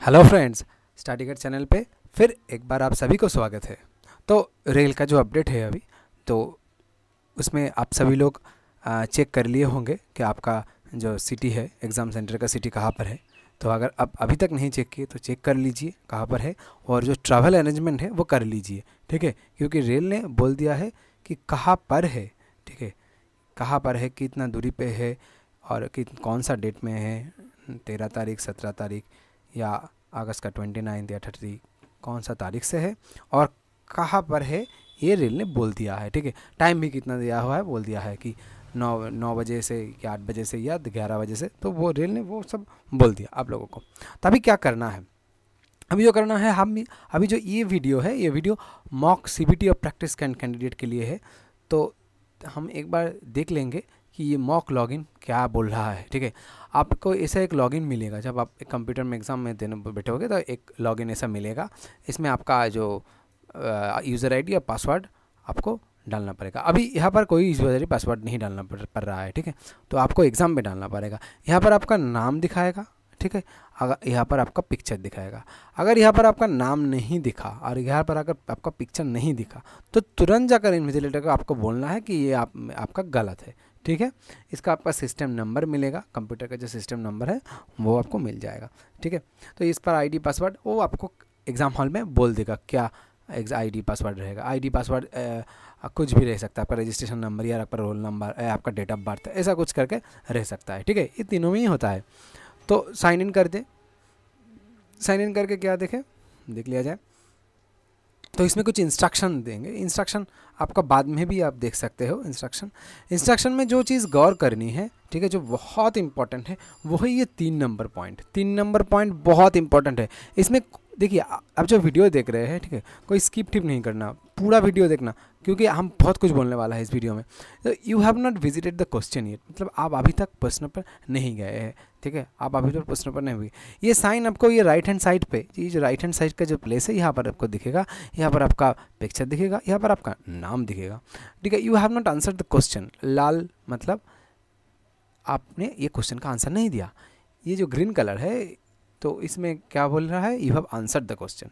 Hello friends, study guide channel पे फिर एक बार आप सभी को स्वागत है। तो रेल का जो अपडेट है अभी, तो उसमें आप सभी लोग चेक कर लिए होंगे कि आपका जो सिटी है, एग्ज़ाम सेंटर का सिटी कहाँ पर है। तो अगर आप अभी तक नहीं चेक किए तो चेक कर लीजिए कहाँ पर है, और जो ट्रैवल अरेंजमेंट है वो कर लीजिए, ठीक है। क्योंकि रेल ने बोल दिया है कि कहाँ पर है, ठीक है, कहाँ पर है, कितना दूरी पे है, और कि कौन सा डेट में है, 13 तारीख, 17 तारीख या अगस्त का 29 या 30, कौन सा तारीख से है और कहाँ पर है, ये रेल ने बोल दिया है, ठीक है। टाइम भी कितना दिया हुआ है, बोल दिया है कि 9 बजे से या 8 बजे से या 11 बजे से, तो वो रेल ने वो सब बोल दिया आप लोगों को। तो अभी क्या करना है, अभी जो करना है, हम अभी जो ये वीडियो है, ये वीडियो मॉक सीबीटी और प्रैक्टिस कैंडिडेट के लिए है। तो हम एक बार देख लेंगे कि ये मॉक लॉगिन क्या बोल रहा है, ठीक है। आपको ऐसा एक लॉगिन मिलेगा जब आप एक कंप्यूटर में एग्ज़ाम में देने बैठोगे, तो एक लॉगिन ऐसा मिलेगा। इसमें आपका जो यूज़र आईडी और पासवर्ड आपको डालना पड़ेगा। अभी यहाँ पर कोई यूज़र आईडी पासवर्ड नहीं डालना पड़ रहा है, ठीक है। तो आपको एग्ज़ाम में डालना पड़ेगा। यहाँ पर आपका नाम दिखाएगा, ठीक है। अगर यहाँ पर आपका पिक्चर दिखाएगा, अगर यहाँ पर आपका नाम नहीं दिखा और यहाँ पर अगर आपका पिक्चर नहीं दिखा, तो तुरंत जाकर इन्विजिलेटर को आपको बोलना है कि ये आपका गलत है, ठीक है। इसका आपका सिस्टम नंबर मिलेगा, कंप्यूटर का जो सिस्टम नंबर है वो आपको मिल जाएगा, ठीक है। तो इस पर आईडी पासवर्ड वो आपको एग्ज़ाम हॉल में बोल देगा क्या आईडी पासवर्ड रहेगा। आईडी पासवर्ड कुछ भी रह सकता है, आपका रजिस्ट्रेशन नंबर या आपका रोल नंबर, आपका डेट ऑफ बर्थ, ऐसा कुछ करके रह सकता है, ठीक है। ये तीनों में ही होता है। तो साइन इन कर दे, साइन इन करके क्या देख लिया जाए। तो इसमें कुछ इंस्ट्रक्शन देंगे, इंस्ट्रक्शन आपका बाद में भी आप देख सकते हो। इंस्ट्रक्शन में जो चीज़ गौर करनी है, ठीक है, जो बहुत इंपॉर्टेंट है, वो है ये 3 नंबर पॉइंट। 3 नंबर पॉइंट बहुत इंपॉर्टेंट है। इसमें देखिए, आप जो वीडियो देख रहे हैं, ठीक है, कोई स्किप टिप नहीं करना, पूरा वीडियो देखना, क्योंकि हम बहुत कुछ बोलने वाला है इस वीडियो में। तो you have not visited the question yet, मतलब आप अभी तक प्रश्न पर नहीं गए हैं, ठीक है, आप अभी तक प्रश्न पर नहीं हुए। ये साइन आपको ये राइट हैंड साइड पे, ये जो राइट हैंड साइड का जो प्लेस है, यहाँ पर आपको दिखेगा, यहाँ पर आपका पिक्चर दिखेगा, यहाँ पर आपका नाम दिखेगा, ठीक है। You have not answer the question, लाल मतलब आपने ये क्वेश्चन का आंसर नहीं दिया। ये जो ग्रीन कलर है, तो इसमें क्या बोल रहा है, you have answered the question.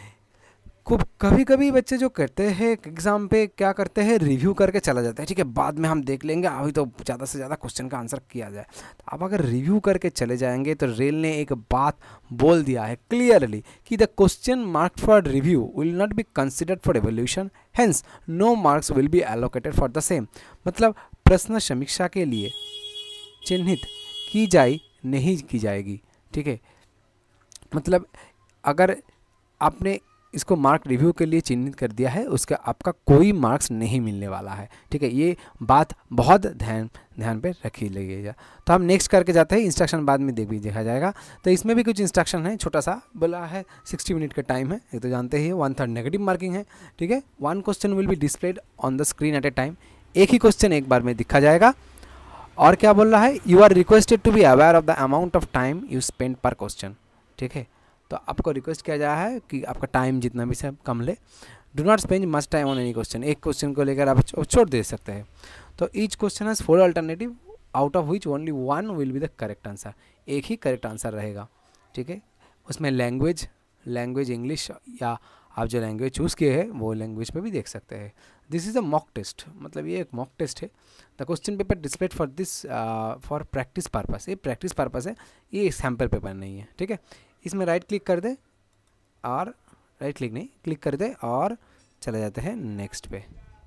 कभी कभी बच्चे जो करते हैं एग्ज़ाम पे, क्या करते हैं, रिव्यू करके चला जाता है, ठीक है, बाद में हम देख लेंगे, अभी तो ज़्यादा से ज़्यादा क्वेश्चन का आंसर किया जाए। तो आप अगर रिव्यू करके चले जाएंगे, तो रेल ने एक बात बोल दिया है क्लियरली कि the question marked for review will not be considered for evolution, hence no marks will be allocated for the same. मतलब प्रश्न समीक्षा के लिए चिन्हित नहीं की जाएगी, ठीक है। मतलब अगर आपने इसको मार्क रिव्यू के लिए चिन्हित कर दिया है, उसका आपका कोई मार्क्स नहीं मिलने वाला है, ठीक है। ये बात बहुत ध्यान पे रखी लीजिएगा। तो हम नेक्स्ट करके जाते हैं, इंस्ट्रक्शन बाद में देखा जाएगा। तो इसमें भी कुछ इंस्ट्रक्शन है, छोटा सा बोला है, 60 मिनट का टाइम है, ये तो जानते ही, 1/3 नेगेटिव मार्किंग है, ठीक है। 1 question will be displayed on the screen at a time, एक ही क्वेश्चन एक बार में दिखा जाएगा। और क्या बोल रहा है, you are requested to be aware of the amount of time you spend पर क्वेश्चन, ठीक है। तो आपको रिक्वेस्ट किया जा रहा है कि आपका टाइम जितना भी से कम ले। Do not spend much time on any question, एक क्वेश्चन को लेकर आप छोड़ दे सकते हैं। तो each question has 4 alternative, out of which only 1 will be the correct answer, एक ही करेक्ट आंसर रहेगा, ठीक है। उसमें लैंग्वेज इंग्लिश, या आप जो लैंग्वेज चूज़ किए हैं वो लैंग्वेज पे भी देख सकते हैं। This is a mock test, मतलब ये एक मॉक टेस्ट है। The question paper displayed for this for practice purpose, ये प्रैक्टिस पर्पस है, ये सैम्पल पेपर नहीं है, ठीक है। इसमें राइट क्लिक कर दे, और क्लिक कर दे और चले जाते हैं नेक्स्ट पे।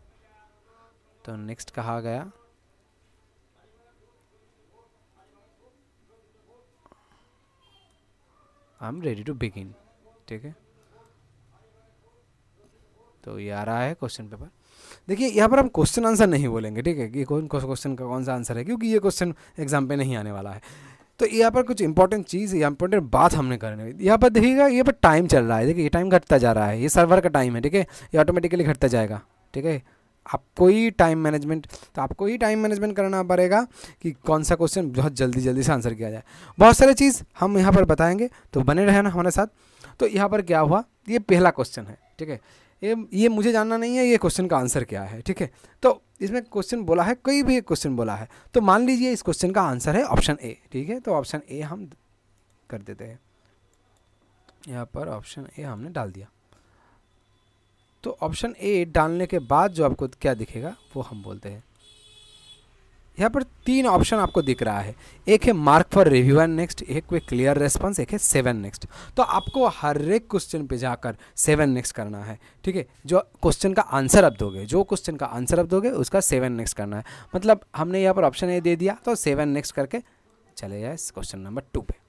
तो नेक्स्ट कहा गया, I am ready to begin, ठीक है। तो ये आ रहा है क्वेश्चन पेपर। देखिए, यहाँ पर हम क्वेश्चन आंसर नहीं बोलेंगे, ठीक है, कि कौन क्वेश्चन का कौन सा आंसर है, क्योंकि ये क्वेश्चन एग्जाम पे नहीं आने वाला है। तो यहाँ पर कुछ इंपॉर्टेंट चीज़ या इंपॉर्टेंट बात हमने करनी है। यहाँ पर देखिएगा, ये पर टाइम चल रहा है, देखिए ये टाइम घटता जा रहा है, ये सर्वर का टाइम है, ठीक है, ये ऑटोमेटिकली घटता जाएगा, ठीक है। आपको ही टाइम मैनेजमेंट करना पड़ेगा कि कौन सा क्वेश्चन बहुत जल्दी से आंसर किया जाए। बहुत सारे चीज़ हम यहाँ पर बताएंगे, तो बने रहना हमारे साथ। तो यहाँ पर क्या हुआ, ये पहला क्वेश्चन है, ठीक है, ये मुझे जानना नहीं है ये क्वेश्चन का आंसर क्या है, ठीक है। तो इसमें क्वेश्चन बोला है, कोई भी एक क्वेश्चन बोला है, तो मान लीजिए इस क्वेश्चन का आंसर है ऑप्शन ए, ठीक है। तो ऑप्शन ए हम कर देते हैं, यहाँ पर ऑप्शन ए हमने डाल दिया। तो ऑप्शन ए डालने के बाद जो आपको क्या दिखेगा वो हम बोलते हैं, यहाँ पर 3 ऑप्शन आपको दिख रहा है। एक है mark for review and next, एक है क्लियर रेस्पॉन्स, एक है 7 नेक्स्ट। तो आपको हर एक क्वेश्चन पे जाकर 7 नेक्स्ट करना है, ठीक है। जो क्वेश्चन का आंसर आप दोगे, जो क्वेश्चन का आंसर आप दोगे उसका 7 नेक्स्ट करना है। मतलब हमने यहाँ पर ऑप्शन ए दे दिया तो 7 नेक्स्ट करके चले जाए क्वेश्चन नंबर 2 पे।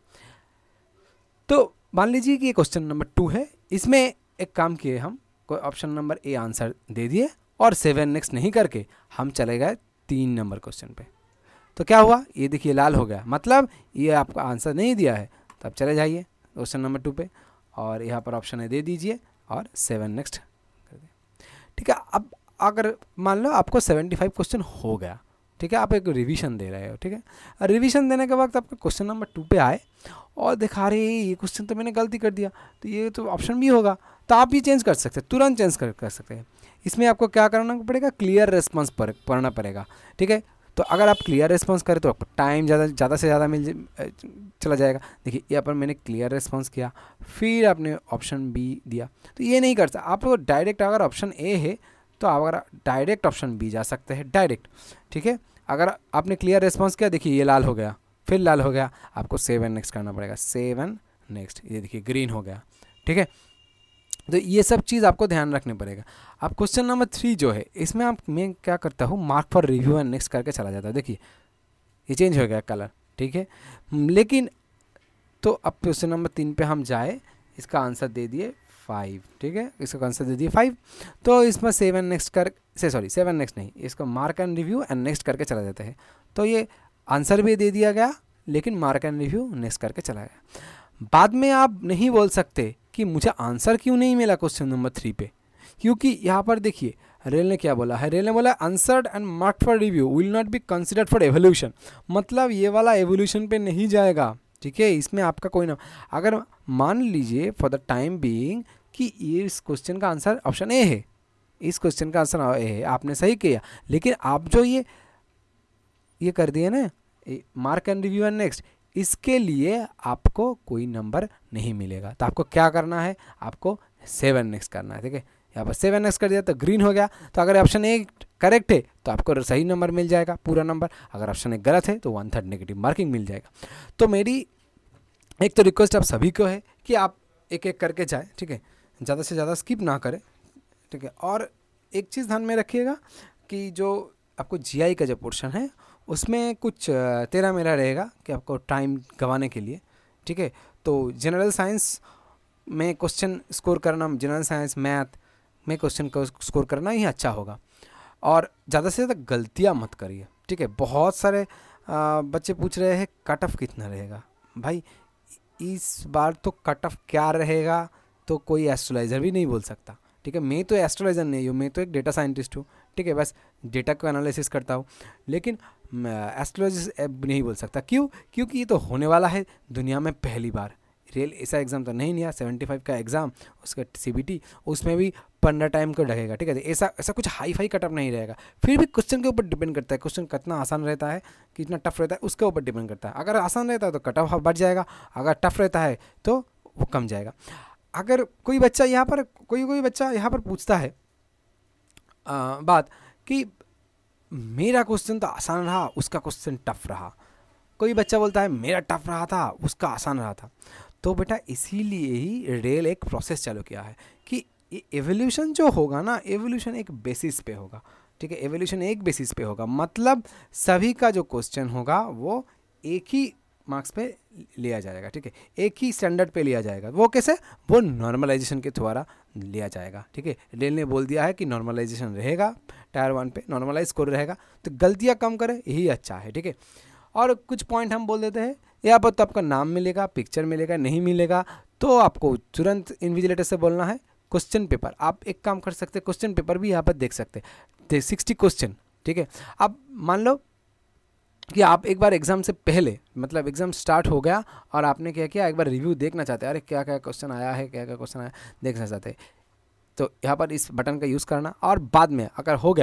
तो मान लीजिए कि ये क्वेश्चन नंबर 2 है, इसमें एक काम किए हम, कोई ऑप्शन नंबर ए आंसर दे दिए और 7 नेक्स्ट नहीं करके हम चले गए 3 नंबर क्वेश्चन पे। तो क्या हुआ, ये देखिए लाल हो गया, मतलब ये आपका आंसर नहीं दिया है। तो आप चले जाइए क्वेश्चन नंबर 2 पे और यहाँ पर ऑप्शन ए दे दीजिए और 7 नेक्स्ट कर दिए, ठीक है। अब अगर मान लो आपको 75 क्वेश्चन हो गया, ठीक है, आप एक रिवीजन दे रहे हो, ठीक है। रिवीजन देने के वक्त आपका क्वेश्चन नंबर 2 पे आए और दिखा रहे ये क्वेश्चन तो मैंने गलती कर दिया, तो ये तो ऑप्शन भी होगा, तो आप ये चेंज कर सकते हैं, तुरंत चेंज कर सकते हैं। इसमें आपको क्या करना पड़ेगा, क्लियर रेस्पॉन्स पढ़ना पड़ेगा, ठीक है। तो अगर आप क्लियर रेस्पॉन्स करें तो आपको टाइम ज़्यादा से ज़्यादा चला जाएगा। देखिए यहाँ पर मैंने क्लियर रेस्पॉन्स किया, फिर आपने ऑप्शन बी दिया, तो ये नहीं कर सकते आप लोग डायरेक्ट। अगर ऑप्शन ए है तो अगर डायरेक्ट ऑप्शन बी जा सकते हैं डायरेक्ट, ठीक है। अगर आपने क्लियर रेस्पॉन्स किया, देखिए ये लाल हो गया, फिर लाल हो गया, आपको 7 नेक्स्ट करना पड़ेगा, 7 नेक्स्ट, ये देखिए ग्रीन हो गया, ठीक है। तो ये सब चीज़ आपको ध्यान रखने पड़ेगा। अब क्वेश्चन नंबर 3 जो है, इसमें मैं क्या करता हूँ, mark for review and next करके चला जाता है। देखिए ये चेंज हो गया कलर, ठीक है। लेकिन तो अब क्वेश्चन नंबर 3 पे हम जाए, इसका आंसर दे दिए 5, ठीक है, इसका आंसर दे दिए 5। तो इसमें 7 नेक्स्ट 7 नेक्स्ट नहीं, इसको mark and review and next करके चला जाता है। तो ये आंसर भी दे दिया गया, लेकिन मार्क एंड रिव्यू नेक्स्ट करके चला गया। बाद में आप नहीं बोल सकते कि मुझे आंसर क्यों नहीं मिला क्वेश्चन नंबर 3 पे, क्योंकि यहाँ पर देखिए रेल ने क्या बोला है, रेल ने बोला answered and mark for review will not be considered for evolution. मतलब ये वाला एवोल्यूशन पे नहीं जाएगा, ठीक है। इसमें आपका कोई ना, अगर मान लीजिए फॉर द टाइम बीइंग कि ये इस क्वेश्चन का आंसर ऑप्शन ए है, इस क्वेश्चन का आंसर ए है, आपने सही किया, लेकिन आप जो ये कर दिए ना mark and review and next, इसके लिए आपको कोई नंबर नहीं मिलेगा। तो आपको क्या करना है, आपको 7 नेक्स्ट करना है, ठीक है। यहाँ पर 7 नेक्स्ट कर दिया तो ग्रीन हो गया। तो अगर ऑप्शन ए करेक्ट है तो आपको सही नंबर मिल जाएगा, पूरा नंबर। अगर ऑप्शन ए गलत है तो 1/3 नेगेटिव मार्किंग मिल जाएगा। तो मेरी एक तो रिक्वेस्ट आप सभी को है कि आप एक एक करके जाए, ठीक है, ज़्यादा से ज़्यादा स्किप ना करें, ठीक है। और एक चीज़ ध्यान में रखिएगा कि जो आपको जीआई का जो पोर्शन है उसमें कुछ तेरा मेरा रहेगा कि आपको टाइम गंवाने के लिए, ठीक है। तो जनरल साइंस में क्वेश्चन स्कोर करना, जनरल साइंस मैथ में क्वेश्चन को स्कोर करना ही अच्छा होगा। और ज़्यादा से ज़्यादा गलतियाँ मत करिए, ठीक है। बहुत सारे बच्चे पूछ रहे हैं कट ऑफ कितना रहेगा। भाई इस बार तो कट ऑफ क्या रहेगा तो कोई एस्ट्रोलॉजर भी नहीं बोल सकता, ठीक है। मैं तो एस्ट्रोलॉजर नहीं हूँ, मैं तो एक डेटा साइंटिस्ट हूँ, ठीक है। बस डेटा को एनालिसिस करता हूँ, लेकिन एस्ट्रोलॉजर नहीं बोल सकता। क्यों? क्योंकि ये तो होने वाला है दुनिया में पहली बार। रेल ऐसा एग्ज़ाम तो नहीं लिया, 75 का एग्ज़ाम, उसका सीबीटी, उसमें भी 15 टाइम को लगेगा, ठीक है। ऐसा कुछ हाई फाई कटअप नहीं रहेगा। फिर भी क्वेश्चन के ऊपर डिपेंड करता है, क्वेश्चन कितना आसान रहता है, कितना टफ रहता है, उसके ऊपर डिपेंड करता है। अगर आसान रहता है तो कटअप बढ़ जाएगा, अगर टफ रहता है तो वो कम जाएगा। अगर कोई बच्चा यहाँ पर कोई बच्चा यहाँ पर पूछता है बात कि मेरा क्वेश्चन तो आसान रहा, उसका क्वेश्चन टफ रहा, कोई बच्चा बोलता है मेरा टफ रहा था, उसका आसान रहा था, तो बेटा इसीलिए ही रेल एक प्रोसेस चालू किया है कि एवोल्यूशन जो होगा ना, एवोल्यूशन एक बेसिस पे होगा, ठीक है। एवोल्यूशन एक बेसिस पे होगा, मतलब सभी का जो क्वेश्चन होगा वो एक ही मार्क्स पे लिया जाएगा, ठीक है, एक ही स्टैंडर्ड पे लिया जाएगा। वो कैसे? वो नॉर्मलाइजेशन के द्वारा लिया जाएगा, ठीक है। रेल ने बोल दिया है कि नॉर्मलाइजेशन रहेगा, टायर 1 पे नॉर्मलाइज स्कोर रहेगा, तो गलतियाँ कम करे, यही अच्छा है, ठीक है। और कुछ पॉइंट हम बोल देते हैं, यहाँ पर तो आपका नाम मिलेगा, पिक्चर मिलेगा, नहीं मिलेगा तो आपको तुरंत इन्विजिलेटर से बोलना है। क्वेश्चन पेपर आप एक काम कर सकते हैं, क्वेश्चन पेपर भी यहाँ पर देख सकते हैं, 60 क्वेश्चन, ठीक है। अब मान लो कि आप एक बार एग्ज़ाम से पहले, मतलब एग्ज़ाम स्टार्ट हो गया और आपने क्या किया, एक बार रिव्यू देखना चाहते हैं, अरे क्या क्या क्वेश्चन आया है, क्या क्या क्वेश्चन आया देखना चाहते हैं, तो यहाँ पर इस बटन का यूज़ करना। और बाद में अगर हो गया,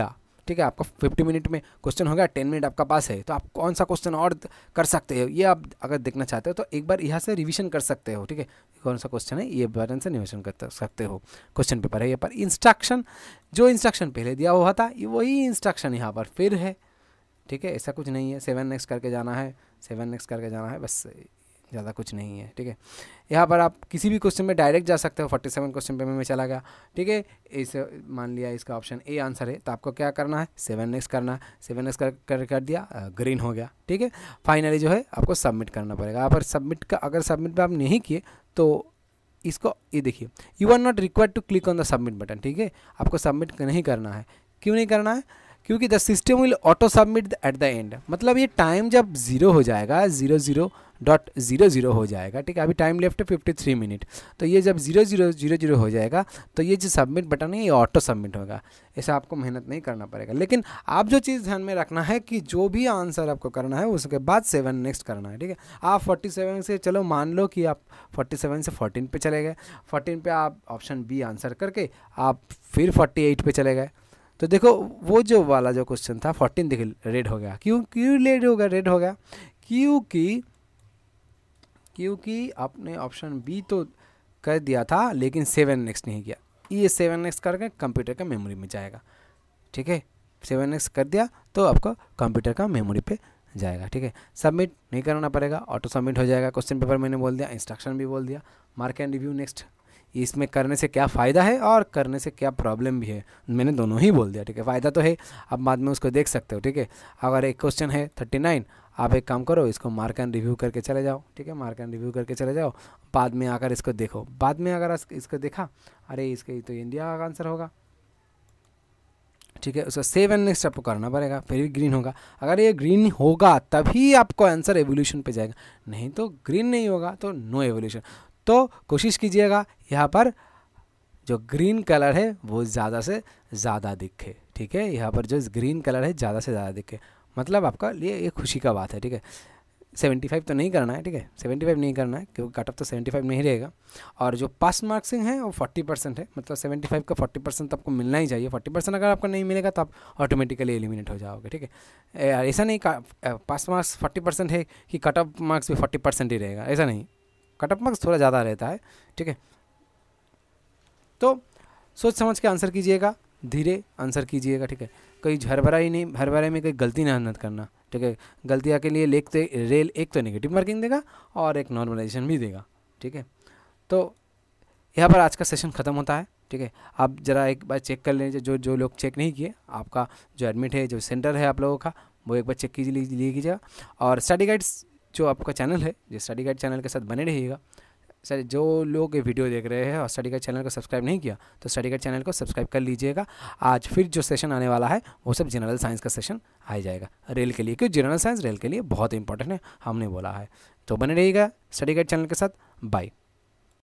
ठीक है। आपका 50 मिनट में क्वेश्चन हो गया, 10 मिनट आपका पास है, तो आप कौन सा क्वेश्चन और कर सकते हो, ये आप अगर देखना चाहते हो तो एक बार यहाँ से रिवीजन कर सकते हो, ठीक है। कौन सा क्वेश्चन है ये बटन से रिवीजन कर सकते हो। क्वेश्चन पेपर है ये पर इंस्ट्रक्शन, जो इंस्ट्रक्शन पहले दिया हुआ था वही इंस्ट्रक्शन यहाँ पर फिर है, ठीक है। ऐसा कुछ नहीं है 7 नेक्स्ट करके जाना है, 7 नेक्स्ट करके जाना है, बस ज़्यादा कुछ नहीं है, ठीक है। यहाँ पर आप किसी भी क्वेश्चन में डायरेक्ट जा सकते हो। 47 क्वेश्चन पे मैं चला गया, ठीक है। इस मान लिया इसका ऑप्शन ए आंसर है, तो आपको क्या करना है 7 नेक्स्ट करना है, 7 नेक्स्ट कर दिया, ग्रीन हो गया, ठीक है। फाइनली जो है आपको सबमिट करना पड़ेगा। यहाँ पर सबमिट का, अगर सबमिट पे आप नहीं किए तो इसको ये देखिए, you are not required to click on the submit button, ठीक है। आपको सबमिट नहीं करना है। क्यों नहीं करना है? क्योंकि the system will auto submit at the end, मतलब ये टाइम जब 0 हो जाएगा, 00.00 हो जाएगा, ठीक है। अभी टाइम लेफ्ट है 53 मिनट, तो ये जब 0000 हो जाएगा तो ये जो सबमिट बटन है ये ऑटो सबमिट होगा। ऐसा आपको मेहनत नहीं करना पड़ेगा। लेकिन आप जो चीज़ ध्यान में रखना है कि जो भी आंसर आपको करना है उसके बाद 7 नेक्स्ट करना है, ठीक है। आप 47 से, चलो मान लो कि आप 47 से 14 पे चले गए, 14 पे आप ऑप्शन बी आंसर करके आप फिर 48 पे चले गए, तो देखो वो जो वाला जो क्वेश्चन था 14 देखिए रेड हो गया। क्यों रेड हो गया? रेड हो गया क्योंकि आपने ऑप्शन बी तो कर दिया था लेकिन 7 नेक्स्ट नहीं किया। ये 7 नेक्स्ट करके कंप्यूटर का मेमोरी में जाएगा, ठीक है। 7 नेक्स्ट कर दिया तो आपको कंप्यूटर का मेमोरी पे जाएगा, ठीक है। सबमिट नहीं करना पड़ेगा, ऑटो सबमिट हो जाएगा। क्वेश्चन पेपर मैंने बोल दिया, इंस्ट्रक्शन भी बोल दिया, मार्क एंड रिव्यू नेक्स्ट। इसमें करने से क्या फ़ायदा है और करने से क्या प्रॉब्लम भी है, मैंने दोनों ही बोल दिया, ठीक है। फ़ायदा तो है, आप बाद में उसको देख सकते हो, ठीक है। अगर एक क्वेश्चन है 39, आप एक काम करो, इसको मार्क एंड रिव्यू करके चले जाओ, ठीक है। मार्क एंड रिव्यू करके चले जाओ, बाद में आकर इसको देखो। बाद में अगर इसको देखा, अरे इसका तो इंडिया का आंसर होगा, ठीक है। उसका 7 नेक्स्ट आपको करना पड़ेगा, फिर भी ग्रीन होगा। अगर ये ग्रीन होगा तभी आपको आंसर एवोल्यूशन पे जाएगा, नहीं तो ग्रीन नहीं होगा तो नो एवोल्यूशन। तो कोशिश कीजिएगा यहाँ पर जो ग्रीन कलर है वो ज़्यादा से ज़्यादा दिखे, ठीक है। यहाँ पर जो ग्रीन कलर है ज़्यादा से ज़्यादा दिखे, मतलब आपका लिए ये खुशी का बात है, ठीक है। 75 तो नहीं करना है, ठीक है। 75 नहीं करना है क्योंकि कट ऑफ तो 75 नहीं रहेगा। और जो पास मार्क्सिंग है वो 40% है, मतलब 75 का 40% आपको मिलना ही चाहिए। 40% अगर आपको नहीं मिलेगा तो आप ऑटोमेटिकली एलिमिनेट हो जाओगे, ठीक है। ऐसा नहीं पास मार्क्स 40% है कि कट ऑफ मार्क्स भी 40% ही रहेगा, ऐसा नहीं। कट ऑफ मार्क्स थोड़ा ज़्यादा रहता है, ठीक है। तो सोच समझ के आंसर कीजिएगा, धीरे आंसर कीजिएगा, ठीक है। कोई हरभरा में कोई गलती ना मत करना, ठीक है। गलतियाँ के लिए रेल एक तो नेगेटिव मार्किंग देगा और एक नॉर्मलाइजेशन भी देगा, ठीक है। तो यहाँ पर आज का सेशन ख़त्म होता है, ठीक है। आप ज़रा एक बार चेक कर लीजिए, जो लोग चेक नहीं किए, आपका जो एडमिट है, जो सेंटर है आप लोगों का, वो एक बार चेक कीजिएगा। और स्टडी गाइड्स जो आपका चैनल है, जो स्टडी गाइड चैनल के साथ बने रहिएगा। सर जो लोग ये वीडियो देख रहे हैं और स्टडी गाइड चैनल को सब्सक्राइब नहीं किया तो स्टडी गाइड चैनल को सब्सक्राइब कर लीजिएगा। आज फिर जो सेशन आने वाला है वो सब जनरल साइंस का सेशन आ जाएगा रेल के लिए, क्योंकि जनरल साइंस रेल के लिए बहुत इंपॉर्टेंट है, हमने बोला है। तो बने रहिएगा स्टडी गाइड चैनल के साथ। बाय।